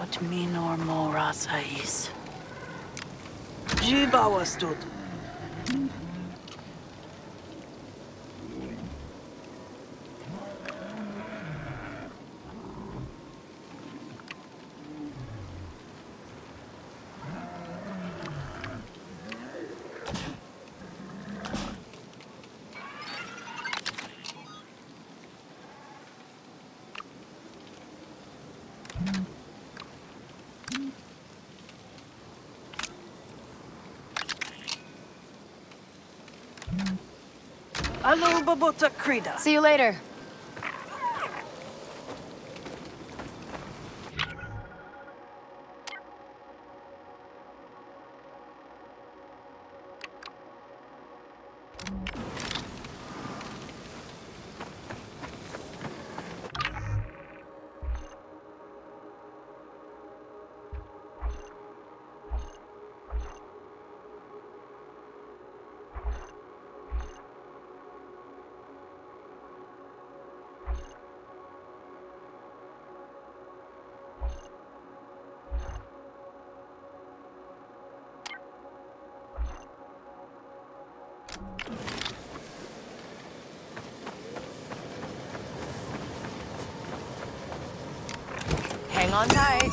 Not minor morasais. Jibawa stood. Alo babota krida. See you later. Hang on tight.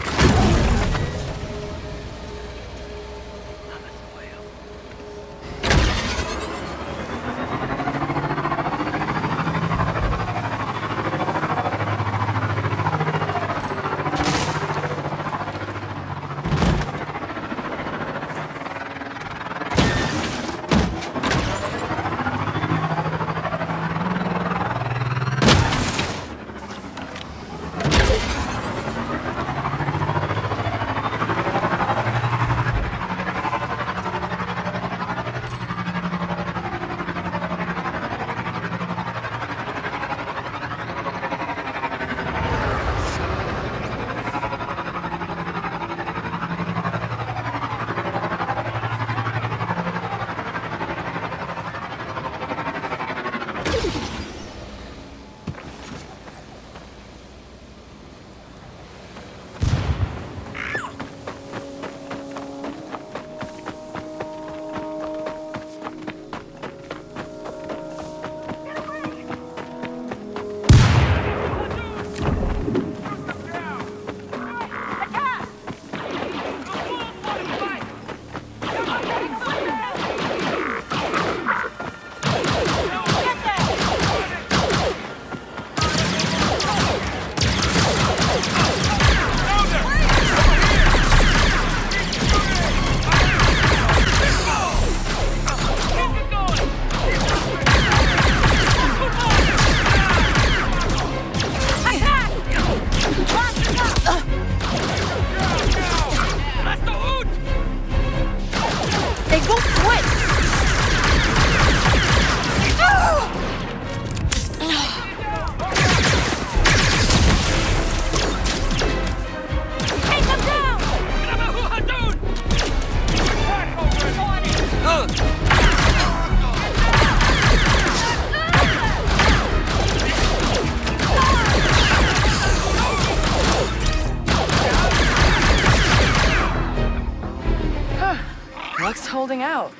Luck's holding out.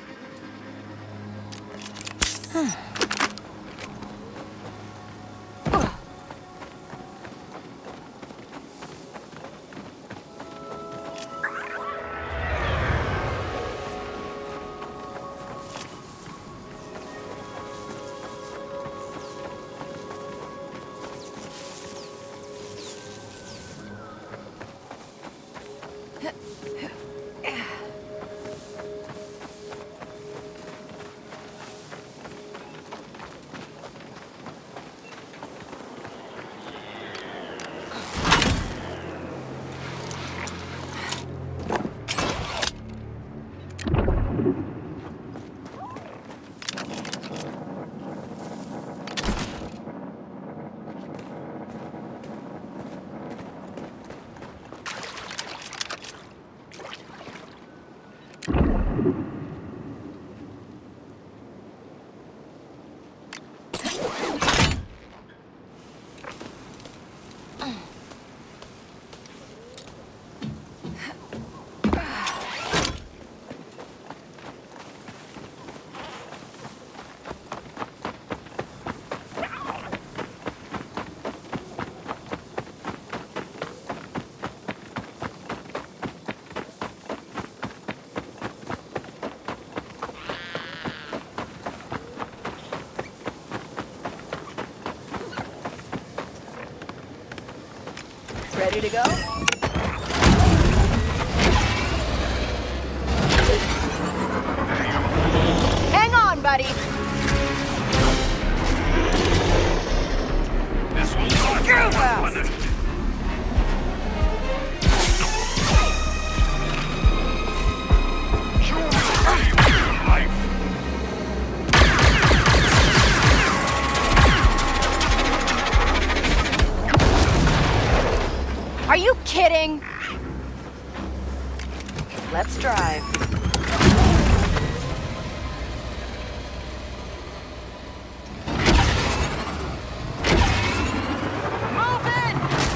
Ready to go? Hang on, buddy. This will not Go be fast. fun. You will pay with your life. Are you kidding? Let's drive. Move in!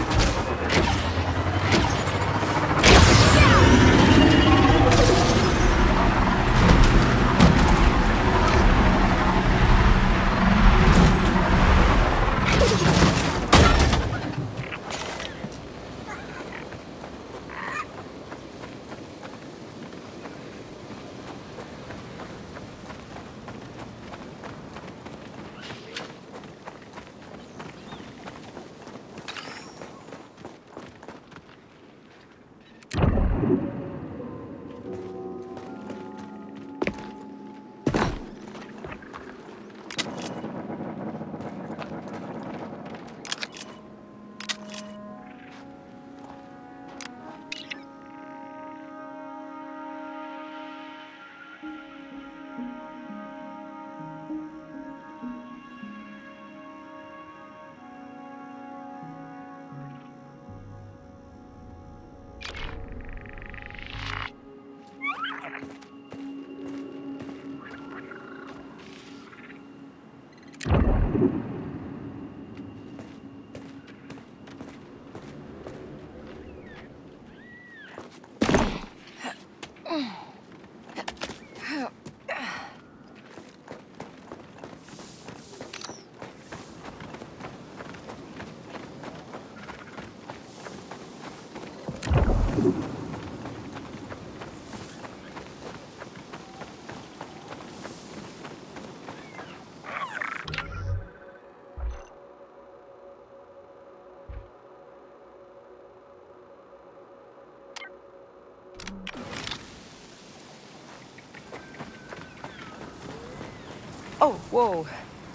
Oh, whoa.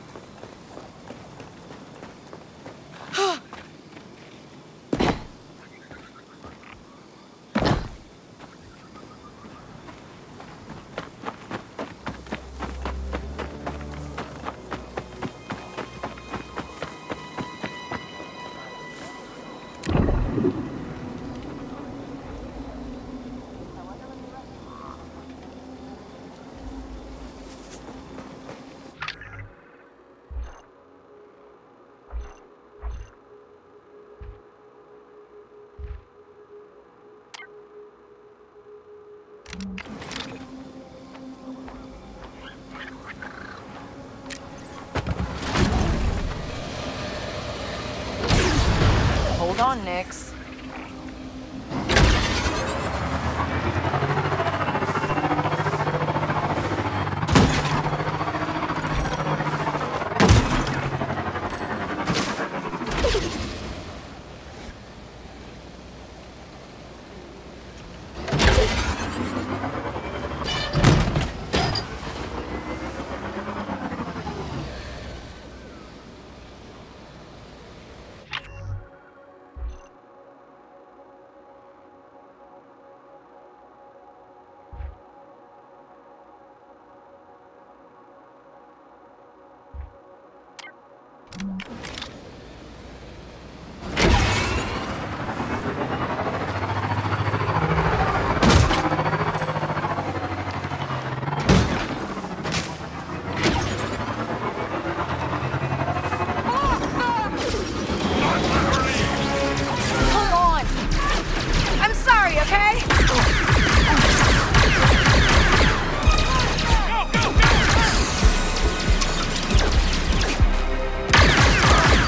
Hold on, Nix. Hold on. I'm sorry, okay? Go, go, go!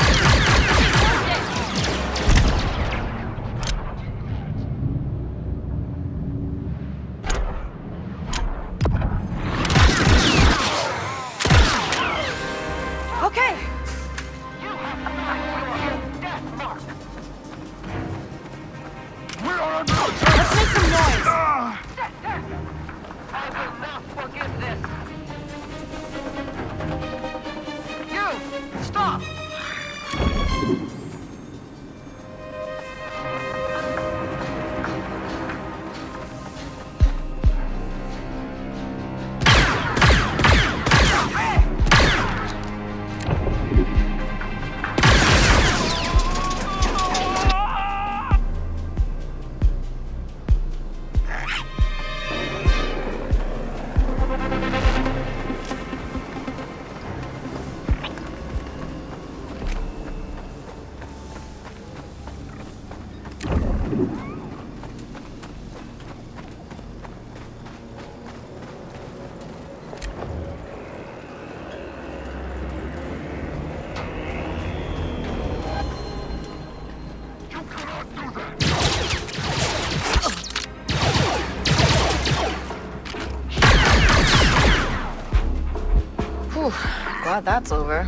Whew, glad that's over.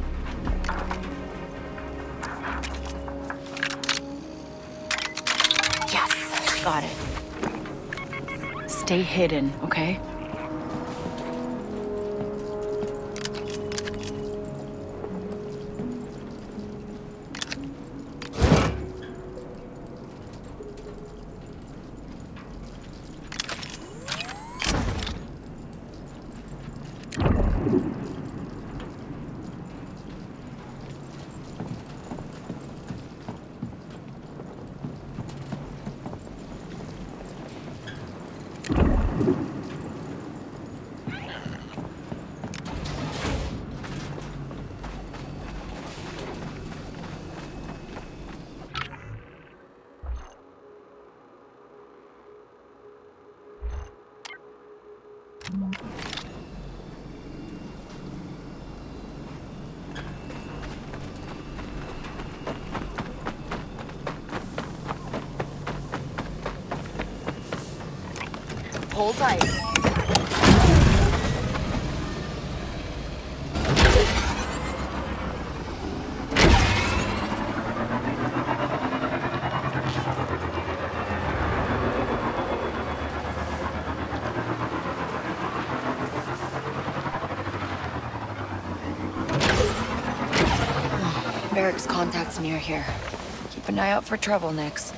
Yes, got it. Stay hidden, okay? Hold tight. Barracks contacts near here. Keep an eye out for trouble, Nix.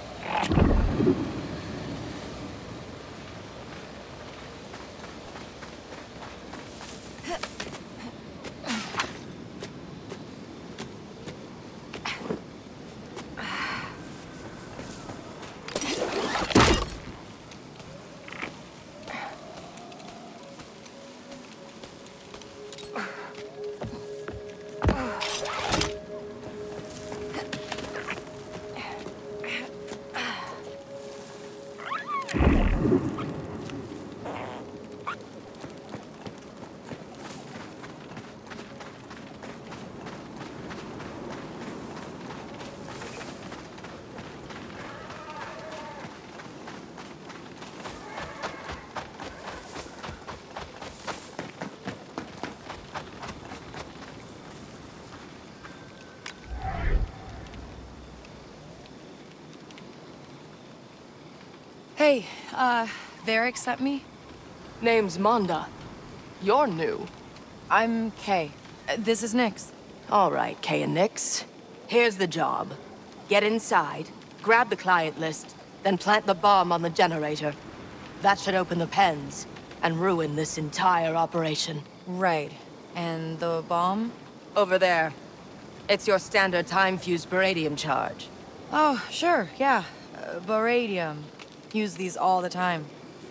Hey, Varric sent me? Name's Manda. You're new. I'm Kay. This is Nix. All right, Kay and Nix. Here's the job. Get inside, grab the client list, then plant the bomb on the generator. That should open the pens and ruin this entire operation. Right. And the bomb? Over there. It's your standard time-fused baradium charge. Oh, sure, yeah. Baradium. Use these all the time.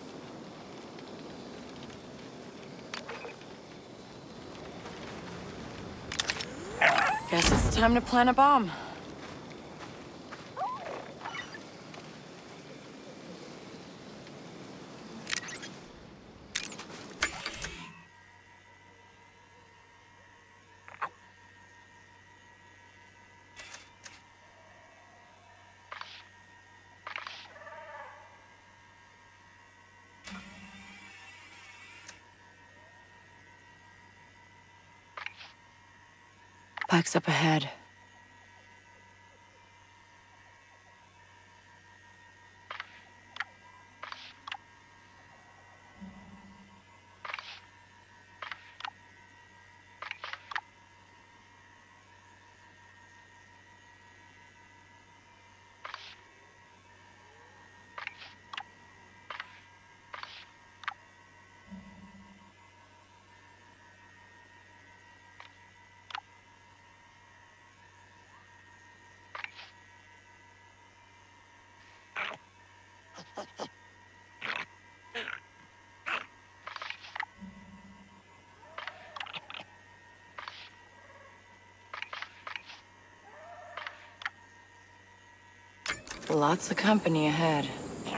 Guess it's time to plant a bomb. Pike's up ahead. Lots of company ahead.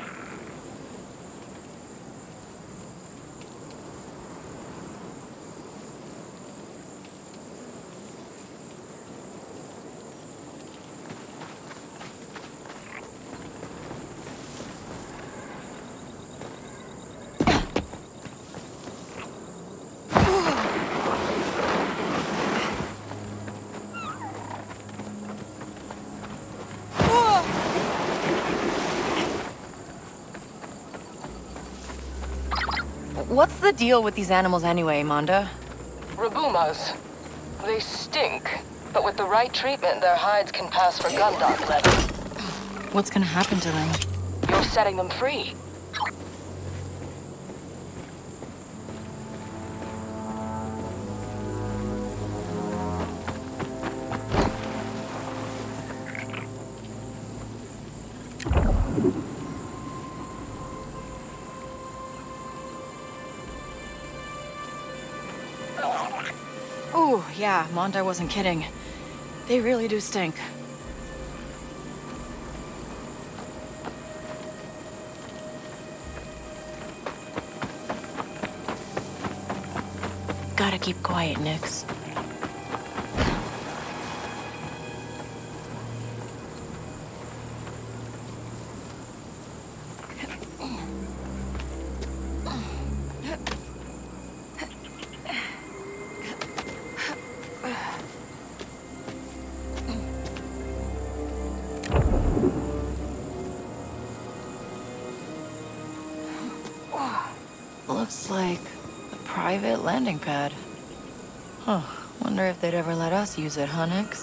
What's the deal with these animals anyway, Manda? Rabumas. They stink, but with the right treatment, their hides can pass for Gundog leather. What's gonna happen to them? You're setting them free. Ooh, yeah, Manda wasn't kidding. They really do stink. Gotta keep quiet, Nix. Looks like a private landing pad. Huh. Wonder if they'd ever let us use it, huh, Nix?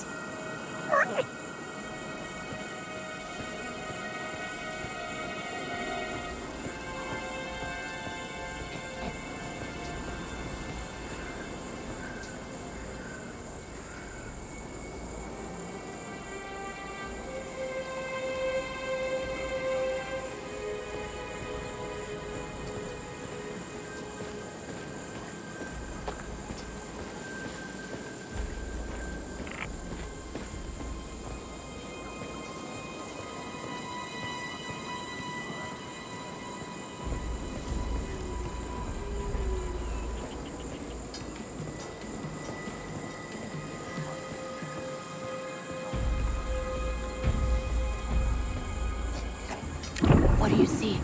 What do you see?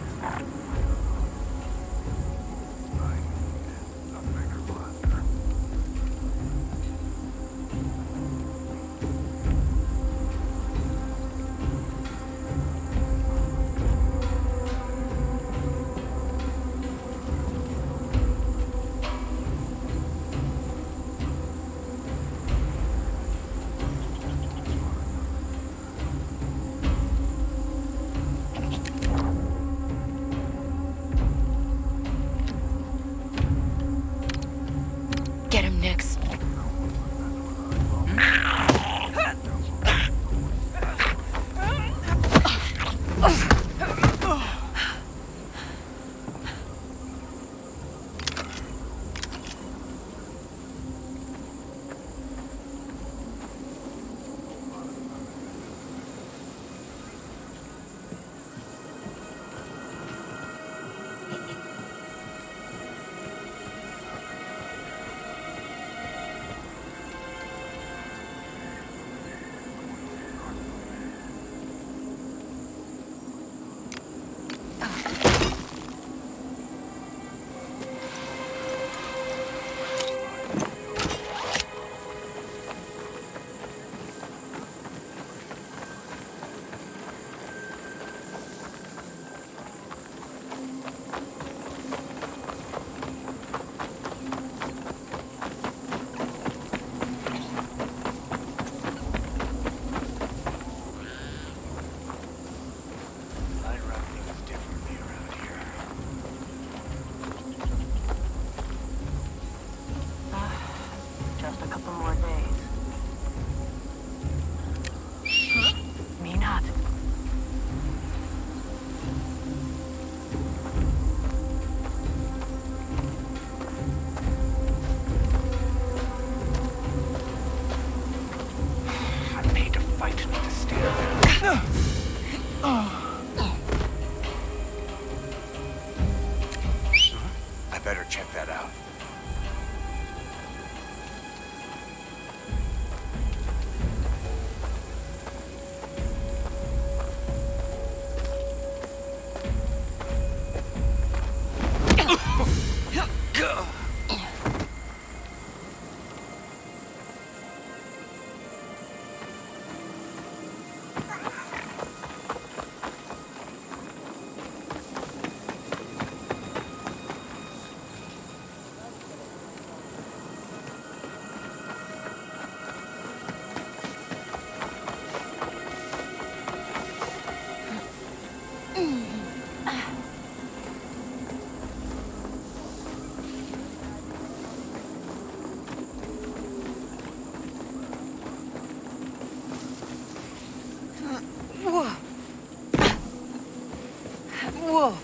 Get him, Nix. Just a couple more days. Huh? Me not. I paid to fight, not to stand there. Whoa.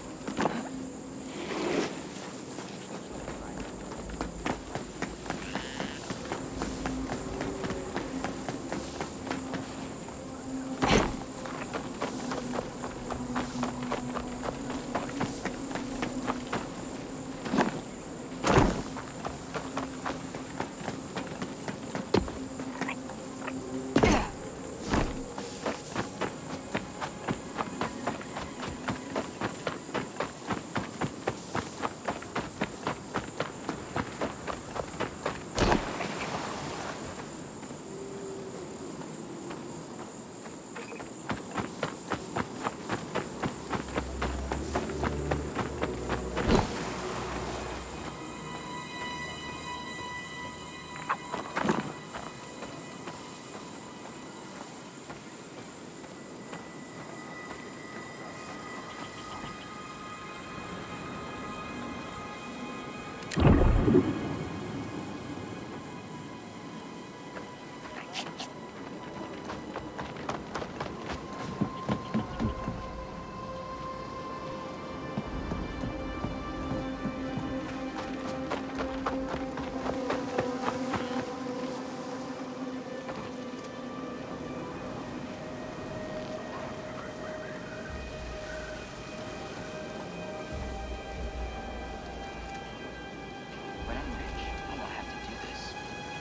When I'm rich, I won't have to do this.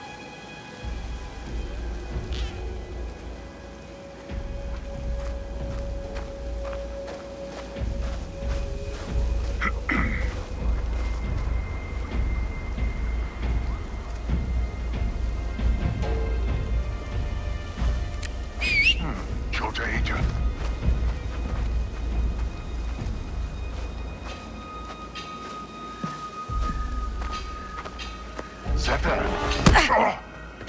Kyoto agent. Zeta.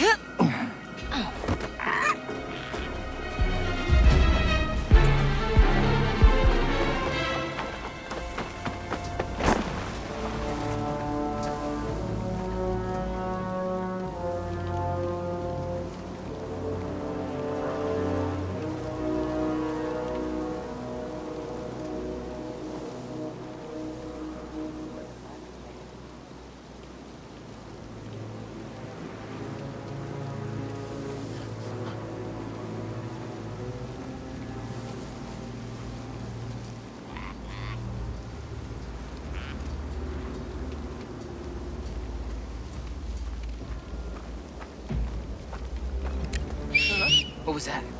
What was that?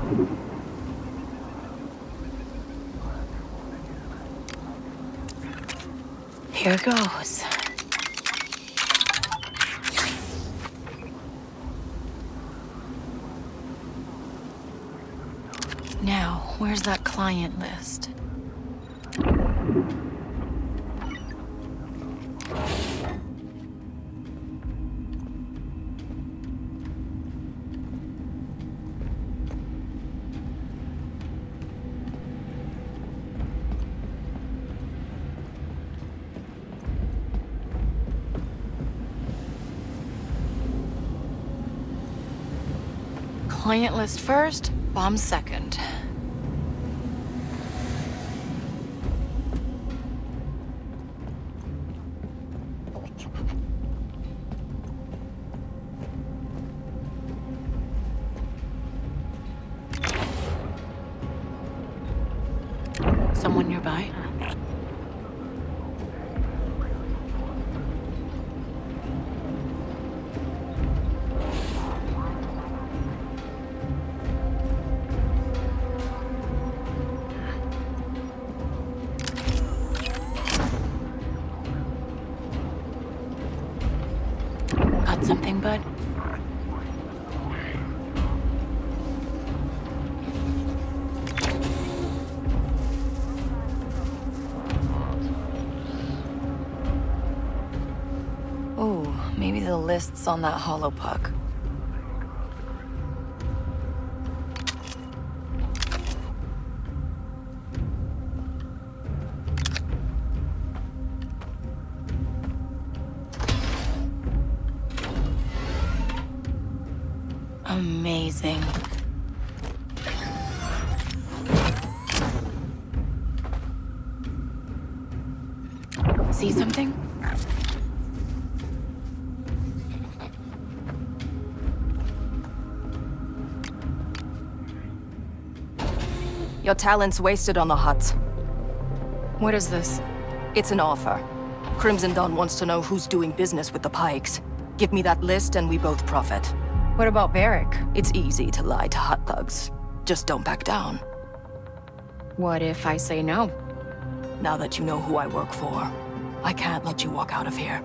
Here goes. Now, where's that client list? Client list first, bomb second. Someone nearby? Got something, bud? Ooh, maybe the list's on that hollow puck. Amazing. See something? Your talent's wasted on the Hutts. What is this? It's an offer. Crimson Dawn wants to know who's doing business with the Pikes. Give me that list and we both profit. What about Barrick? It's easy to lie to Hutt thugs. Just don't back down. What if I say no? Now that you know who I work for, I can't let you walk out of here.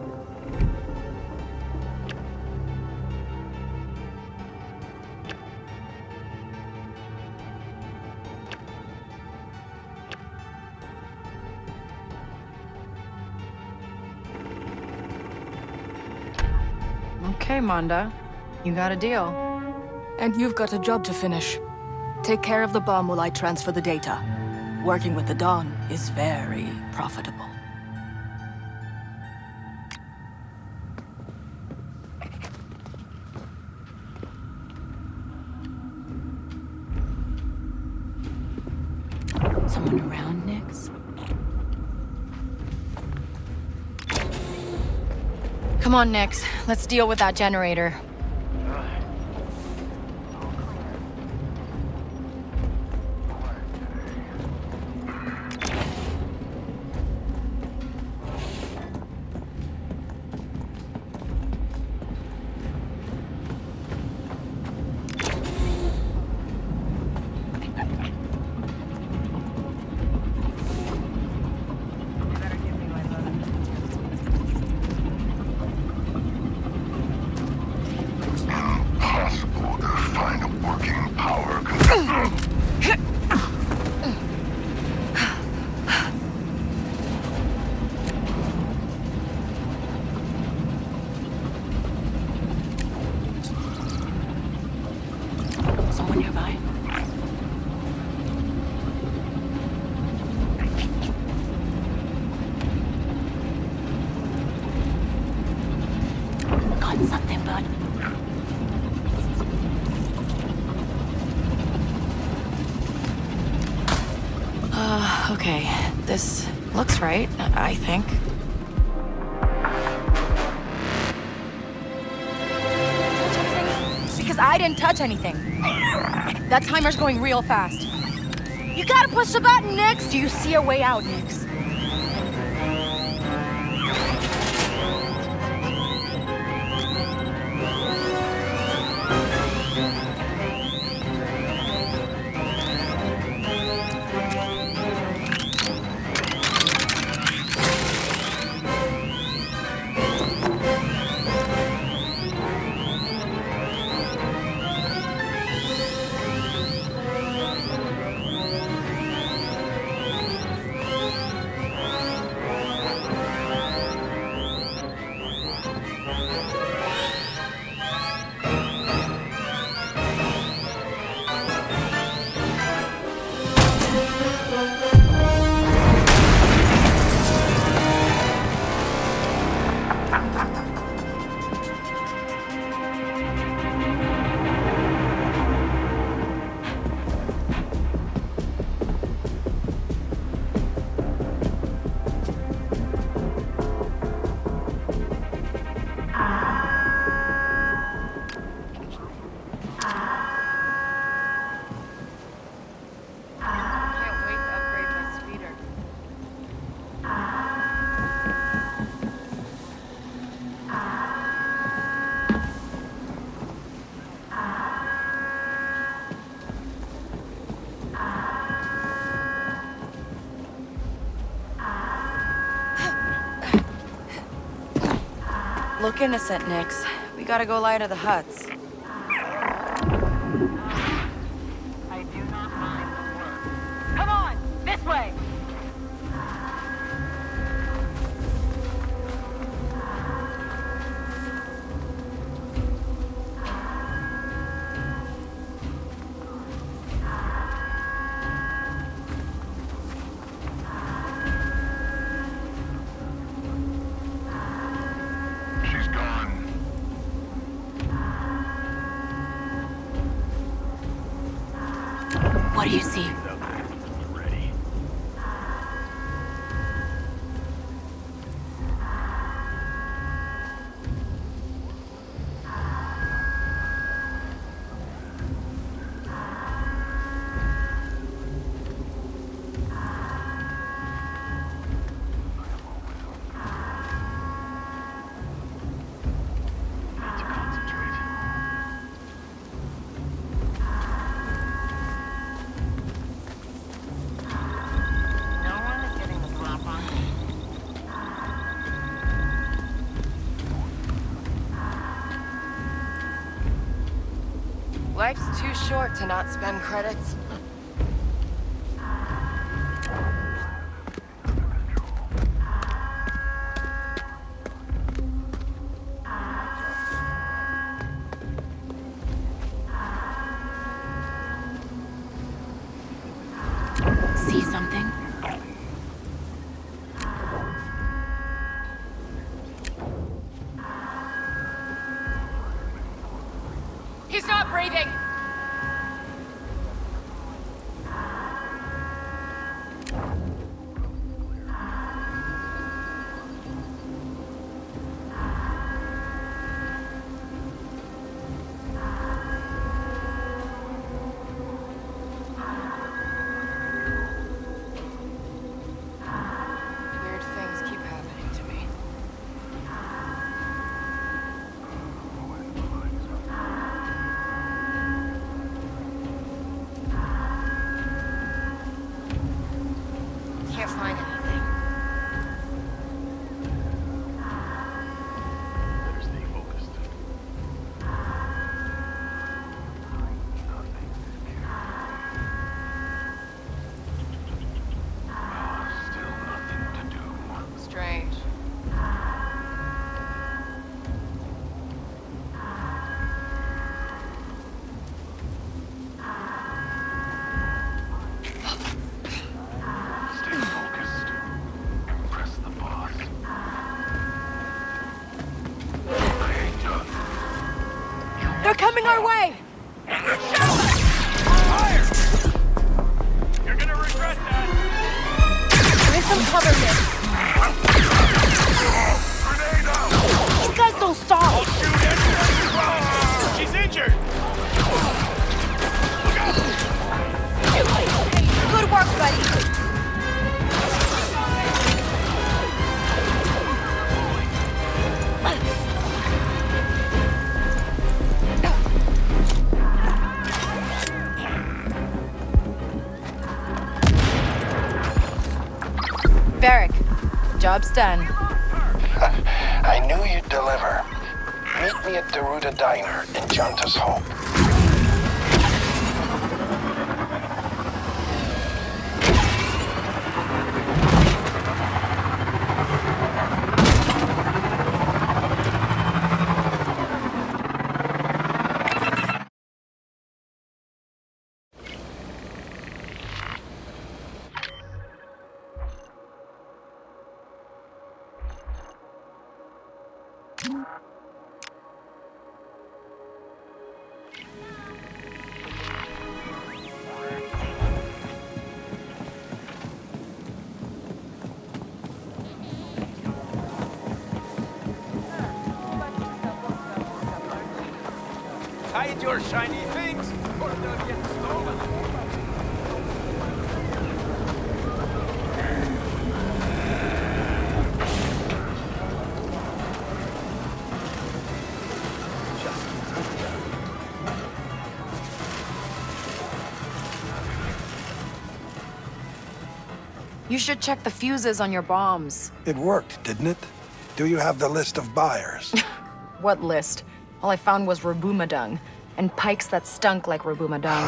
Okay, Manda. You got a deal. And you've got a job to finish. Take care of the bomb while I transfer the data. Working with the Dawn is very profitable. Someone around, Nix? Come on, Nix. Let's deal with that generator. Impossible to find a working power. Someone nearby? Got something, bud? Okay. This looks right, I think. Because I didn't touch anything. That timer's going real fast. You gotta push the button, Nix! Do you see a way out, Nix? Look innocent, Nix. We gotta go lie to the Hutts. I do not mind the work. Come on, this way! She's gone. What do you see? Ready. Need to concentrate. No one is getting the drop on me. Life's too short to not spend credits. See something? He's not breathing! Weird things keep happening to me. Can't find anything. Better stay focused. Nothing. Still nothing to do. Strange. Stay focused. Impress the boss. I ain't done. They're coming our way! You're gonna regret that. There's some cover here. Grenade out! These guys don't stop! Shoot it! She's injured! Look out! Good work, buddy! Varric, job's done. I knew you'd deliver. Meet me at Daruda Diner in Junta's Hope. Hide your shiny things, or they'll get stolen. You should check the fuses on your bombs. It worked, didn't it? Do you have the list of buyers? What list? All I found was Rabuma dung, and pikes that stunk like Rabuma dung.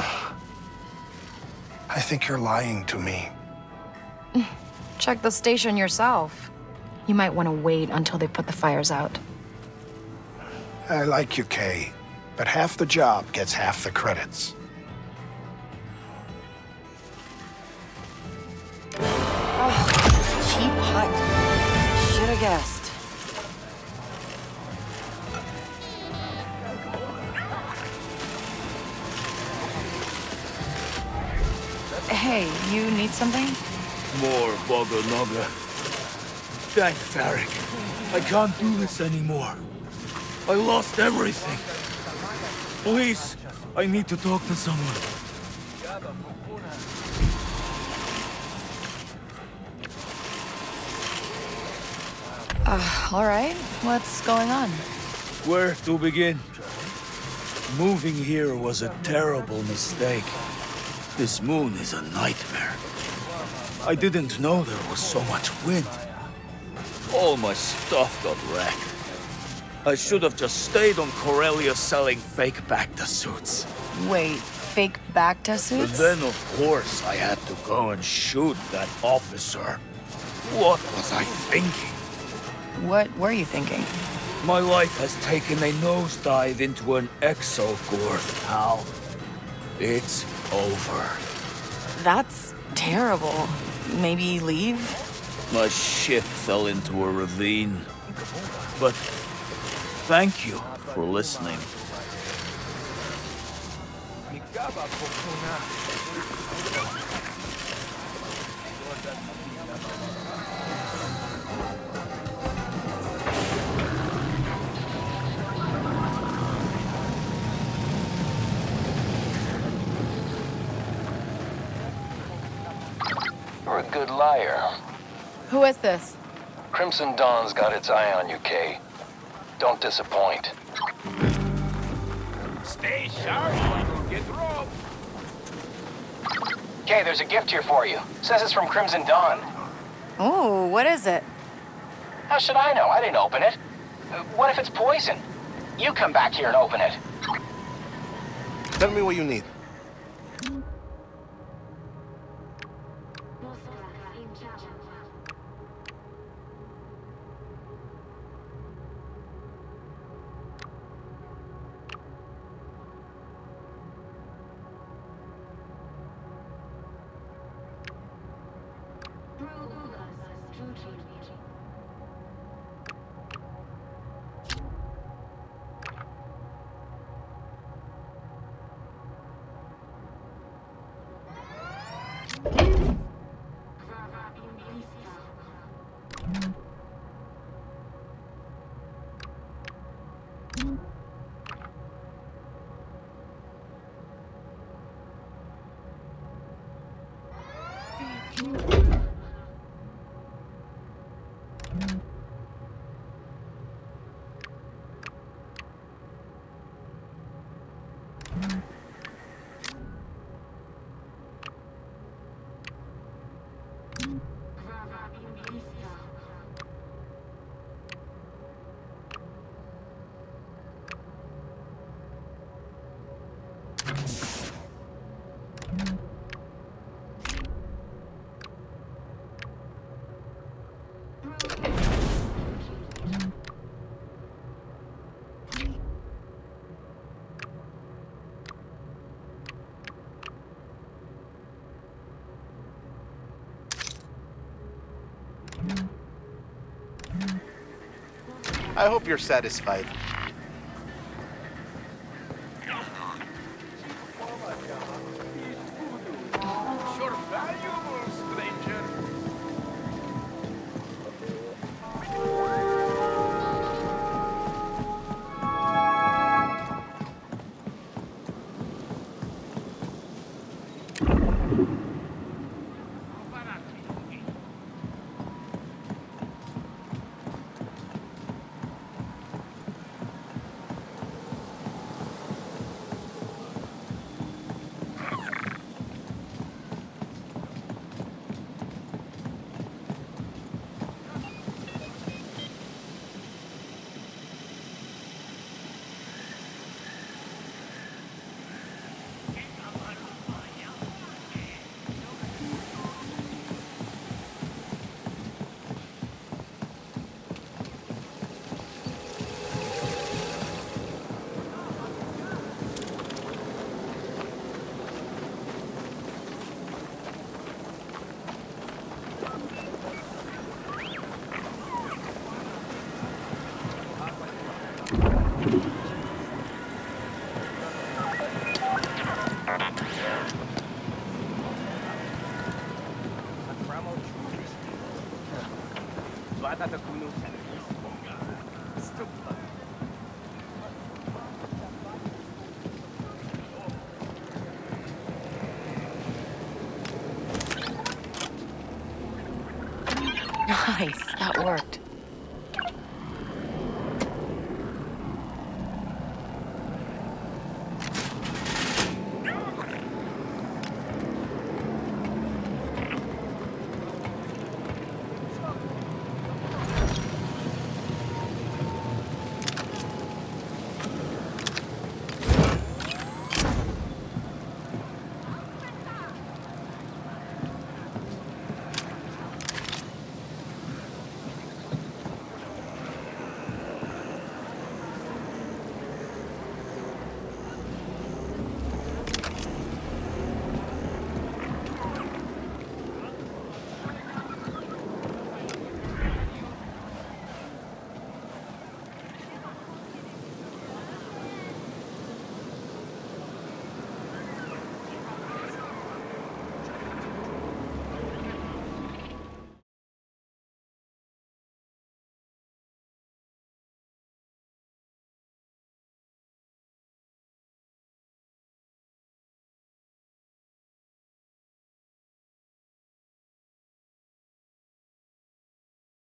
I think you're lying to me. Check the station yourself. You might want to wait until they put the fires out. I like you, Kay, but half the job gets half the credits. Cheap hunt. Should have guessed. Hey, you need something? More Boggle Nogga. Thanks, Tarek. I can't do this anymore. I lost everything. Please, I need to talk to someone. All right. What's going on? Where to begin? Moving here was a terrible mistake. This moon is a nightmare. I didn't know there was so much wind. All my stuff got wrecked. I should have just stayed on Corellia selling fake Bacta suits. Wait, fake Bacta But suits? then, of course, I had to go and shoot that officer. What was I thinking? What were you thinking? My life has taken a nosedive into an exogorth, pal. It's over. That's terrible. Maybe leave? My ship fell into a ravine. But thank you for listening. You're a good liar. Who is this? Crimson Dawn's got its eye on you, Kay. Don't disappoint. Stay sharp, or you'll get robbed. Kay, there's a gift here for you. Says it's from Crimson Dawn. Oh, what is it? How should I know? I didn't open it. What if it's poison? You come back here and open it. Tell me what you need. I hope you're satisfied. You're valuable, stranger. Nice, that worked.